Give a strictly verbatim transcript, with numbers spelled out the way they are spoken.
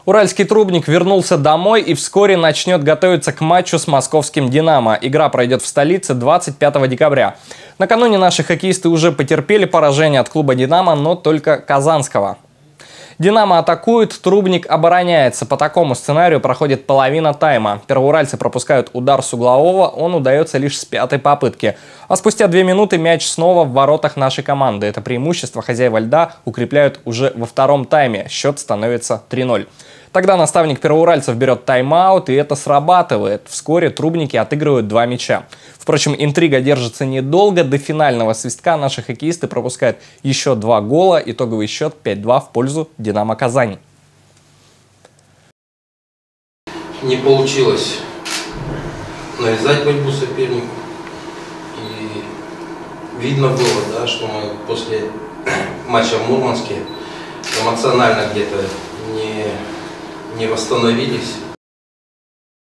Уральский Трубник вернулся домой и вскоре начнет готовиться к матчу с московским «Динамо». Игра пройдет в столице двадцать пятого декабря. Накануне наши хоккеисты уже потерпели поражение от клуба «Динамо», но только казанского. «Динамо» атакует, Трубник обороняется. По такому сценарию проходит половина тайма. Первоуральцы пропускают удар с углового, он удается лишь с пятой попытки. А спустя две минуты мяч снова в воротах нашей команды. Это преимущество хозяева льда укрепляют уже во втором тайме. Счет становится три ноль. Тогда наставник первоуральцев берет тайм-аут, и это срабатывает. Вскоре трубники отыгрывают два мяча. Впрочем, интрига держится недолго. До финального свистка наши хоккеисты пропускают еще два гола. Итоговый счет пять два в пользу «Динамо» Казани. Не получилось навязать борьбу сопернику. И видно было, да, что мы после матча в Мурманске эмоционально где-то не... не восстановились.